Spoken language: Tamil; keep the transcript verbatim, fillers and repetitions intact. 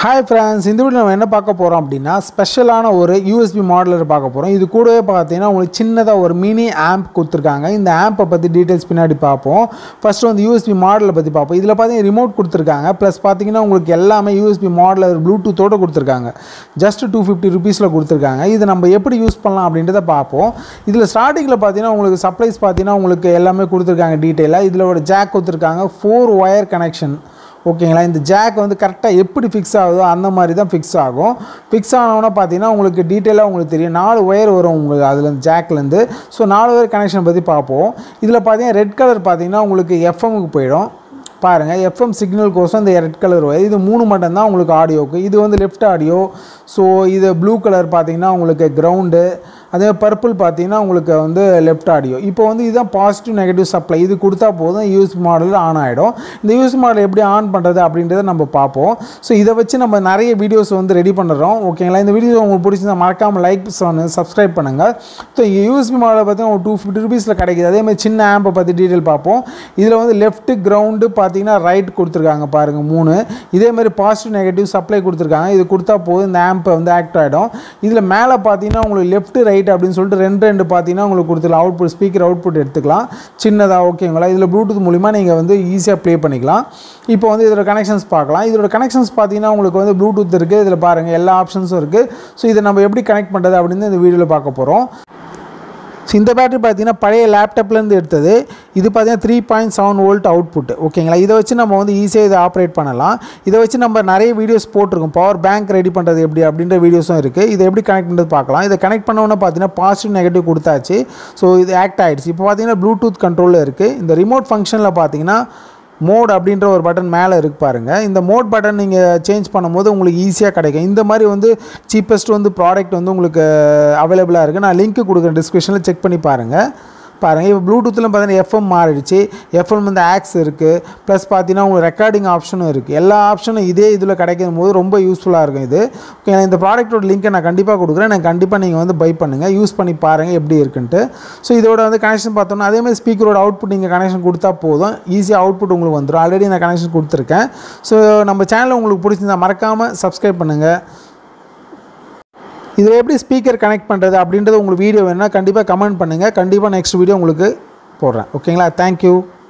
Hi friends, இந்த வீடியோல நம்ம என்ன பார்க்க போறோம் அப்படினா ஸ்பெஷலான ஒரு U S B மாடலர் பார்க்க போறோம். இது கூடவே பார்த்தீங்கன்னா உங்களுக்கு சின்னதா ஒரு மினி ஆம்ப் கொடுத்திருக்காங்க. இந்த ஆம்பை பத்தி டீடைல்ஸ் பின்னாடி பார்ப்போம். ஃபர்ஸ்ட் வந்து U S B மாடலர் பத்தி பார்ப்போம். இதுல பாத்தீங்கன்னா ரிமோட் கொடுத்திருக்காங்க. ப்ளஸ் பாத்தீங்கன்னா உங்களுக்கு எல்லாமே U S B modular bluetooth ஓட கொடுத்திருக்காங்க. ஜஸ்ட் two fifty rupees ல கொடுத்திருக்காங்க. இது நம்ம எப்படி யூஸ் பண்ணலாம் அப்படின்றத பார்ப்போம். இதுல ஸ்டார்டிங்ல பாத்தீங்கன்னா உங்களுக்கு சப்ளைஸ் பாத்தீங்கன்னா உங்களுக்கு எல்லாமே கொடுத்திருக்காங்க டீடைலா. இதுல ஒரு ஜாக் கொடுத்திருக்காங்க. four wire connection. ஓகேங்களா, இந்த ஜாக் வந்து கரெக்டாக எப்படி ஃபிக்ஸ் ஆகுதோ அந்த மாதிரி தான் ஃபிக்ஸ் ஆகும். ஃபிக்ஸ் ஆனவொன்னே பார்த்தீங்கன்னா உங்களுக்கு டீட்டெயிலாக உங்களுக்கு தெரியும். நாலு ஒயர் வரும் உங்களுக்கு அதில் ஜாக்லேருந்து. ஸோ நாலு ஒயர் கனெக்ஷன் பற்றி பார்ப்போம். இதில் பார்த்தீங்கன்னா ரெட் கலர் பார்த்தீங்கன்னா உங்களுக்கு எஃப்எம்முக்கு போயிடும். பாருங்கள், எஃப்எம் சிக்னல் கோசம் இந்த ரெட் கலர் ஒயர். இது மூணு மட்டும் தான் உங்களுக்கு ஆடியோக்கு. இது வந்து லெஃப்ட் ஆடியோ. ஸோ இது ப்ளூ கலர் பார்த்தீங்கன்னா உங்களுக்கு கிரவுண்டு. அதே பர்பிள் பார்த்தீங்கன்னா உங்களுக்கு வந்து லெஃப்ட் ஆடியோ. இப்போ வந்து இதுதான் பாசிட்டிவ் நெகட்டிவ் சப்ளை. இது கொடுத்தா போதும் யூஎஸ்பி மாடலில் ஆன் ஆகிடும். இந்த யூஎஸ்பி மாடல் எப்படி ஆன் பண்ணுறது அப்படின்றத நம்ம பார்ப்போம். ஸோ இதை வச்சு நம்ம நிறைய வீடியோஸ் வந்து ரெடி பண்ணுறோம். ஓகேங்களா, இந்த வீடியோ உங்களுக்கு பிடிச்சிருந்தா மறக்காமல் லைக் பண்ணு, சப்ஸ்கிரைப் பண்ணுங்கள். ஸோ யூஎஸ்பி மாடலை பார்த்தீங்கன்னா ஒரு டூ ஃபிஃப்டி ருபீஸில் கிடைக்கிது. அதேமாதிரி சின்ன ஆம்பை பற்றி டீட்டெயில் பார்ப்போம். இதில் வந்து லெஃப்ட் கிரவுண்டு பார்த்தீங்கன்னா ரைட் கொடுத்துருக்காங்க பாருங்கள் மூணு. இதேமாதிரி பாசிட்டிவ் நெகட்டிவ் சப்ளை கொடுத்துருக்காங்க. இது கொடுத்தா போதும் இந்த ஆம்பை வந்து ஆக்ட் ஆகிடும். இதில் மேலே பார்த்தீங்கன்னா உங்களுக்கு லெஃப்ட் ரைட் அப்படின்னு சொல்லிட்டு ரெண்டு ரெண்டு பார்த்தீங்கன்னா உங்களுக்கு கொடுத்துக்கலாம். அவுட்புட் ஸ்பீக்கர் அவுட்புட் எடுத்துக்கலாம் சின்னதாக. ஓகேங்களா, இதில் ப்ளூடூத் மூலிமா நீங்கள் வந்து ஈஸியாக ப்ளே பண்ணிக்கலாம். இப்போ வந்து இதோட கனெக்ஷன்ஸ் பார்க்கலாம். இதோட கனெக்ஷன்ஸ் பார்த்தீங்கன்னா உங்களுக்கு வந்து ப்ளூடூத் இருக்குது. இதில் பாருங்கள் எல்லா ஆப்ஷன்ஸும் இருக்குது. ஸோ இதை நம்ம எப்படி கனெக்ட் பண்ணுறது அப்படின்னு இந்த வீடியோவில் பார்க்க போகிறோம். ஸோ இந்த பேட்டரி பார்த்தீங்கன்னா பழைய லேப்டாப்லேருந்து எடுத்தது. இது பார்த்தீங்கன்னா three point seven volt output. ஓகேங்களா, இதை வச்சு நம்ம வந்து ஈஸியாக இதை ஆப்ரேட் பண்ணலாம். இதை வச்சு நம்ம நிறைய வீடியோஸ் போட்டிருக்கோம். பவர் பேங்க் ரெடி பண்ணுறது எப்படி அப்படின்ற வீடியோஸும் இருக்குது. இதை எப்படி கனெக்ட் பண்ணுறது பார்க்கலாம். இதை கனெக்ட் பண்ணோன்னு பார்த்தீங்கன்னா பாசிட்டிவ் நெகட்டிவ் கொடுத்தாச்சு. ஸோ இது ஆக்ட் ஆகிடுச்சு. இப்போ பார்த்தீங்கன்னா ப்ளூடூத் கண்ட்ரோலில் இருக்குது. இந்த ரிமோட் ஃபங்க்ஷனில் பார்த்தீங்கன்னா மோட் அப்படின்ற ஒரு பட்டன் மேலே இருக்கு பாருங்கள். இந்த மோட் பட்டன் நீங்கள் சேஞ்ச் பண்ணும்போது உங்களுக்கு ஈஸியாக கிடைக்கும். இந்த மாதிரி வந்து சீப்பஸ்ட் வந்து ப்ராடக்ட் வந்து உங்களுக்கு அவைலபிளாக இருக்குது. நான் லிங்க் கொடுக்குறேன் டிஸ்கிரிப்ஷனில், செக் பண்ணி பாருங்கள். பாருங்கள், இப்போ ப்ளூடூத்தில் பார்த்தீங்கன்னா எஃப்எம் மாறிடுச்சு. எஃப்எம் வந்து ஆக்ஸ் இருக்குது. ப்ளஸ் பார்த்தீங்கன்னா உங்களுக்கு ரெக்கார்டிங் ஆப்ஷனும் இருக்குது. எல்லா ஆப்ஷனும் இதே இதில் கிடைக்கும் போது ரொம்ப யூஸ்ஃபுல்லாக இருக்கும் இது. ஓகே, இந்த ப்ராடக்ட்டோட லிங்க்கை நான் கண்டிப்பாக கொடுக்குறேன். நான் கண்டிப்பாக நீங்கள் வந்து பை பண்ணுங்கள், யூஸ் பண்ணி பாருங்கள் எப்படி இருக்குன்ட்டு. ஸோ இதோட வந்து கனெக்ஷன் பார்த்தோம்னா அதேமாதிரி ஸ்பீக்கரோட அவுட்புட் நீங்கள் கனெக்ஷன் கொடுத்தா போதும், ஈஸியாக அவுட்புட் உங்களுக்கு வந்துடும். ஆல்ரெடி நான் கனெக்ஷன் கொடுத்துருக்கேன். ஸோ நம்ம சேனல் உங்களுக்கு பிடிச்சிருந்தா மறக்காமல் சப்ஸ்கிரைப் பண்ணுங்கள். இதில் எப்படி ஸ்பீக்கர் கனெக்ட் பண்ணுறது அப்படின்றது உங்களுக்கு வீடியோ வேணுன்னா கண்டிப்பாக கமெண்ட் பண்ணுங்கள். கண்டிப்பாக நெக்ஸ்ட் வீடியோ உங்களுக்கு போடுறேன். ஓகேங்களா, தேங்க்யூ.